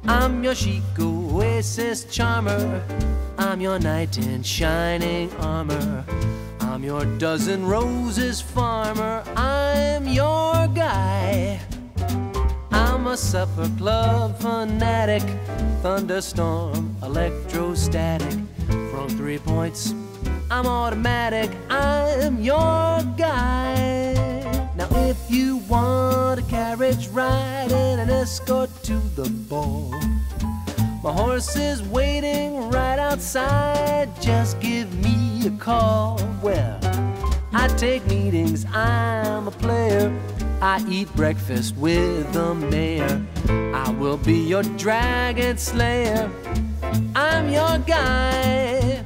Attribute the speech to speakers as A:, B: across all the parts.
A: I'm your chic oasis charmer. I'm your knight in shining armor. I'm your dozen roses farmer. I'm your guy. I'm a supper club fanatic, thunderstorm, electrostatic. From 3 points, I'm automatic. I'm your guy. Now if you want a carriage ride and an escort to the ball, my horse is waiting right outside. Just give me a call. Well, I take meetings, I'm a player. I eat breakfast with the mayor. I will be your dragon slayer. I'm your guy.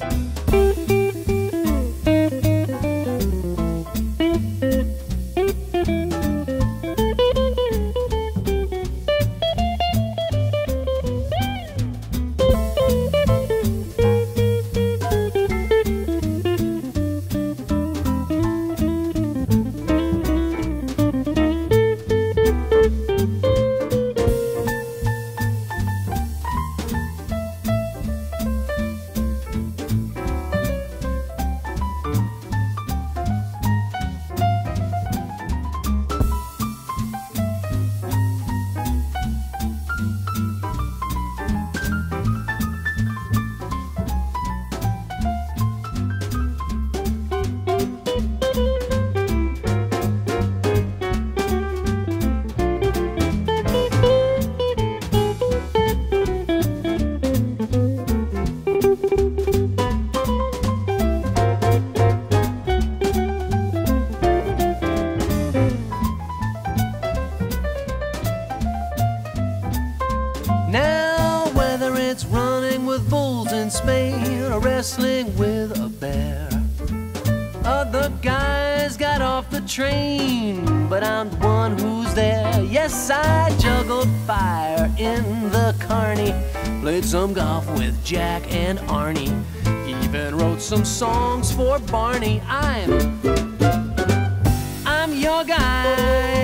A: Wrestling with a bear. Other guys got off the train, but I'm the one who's there. Yes, I juggled fire in the carny, played some golf with Jack and Arnie, even wrote some songs for Barney. I'm your guy.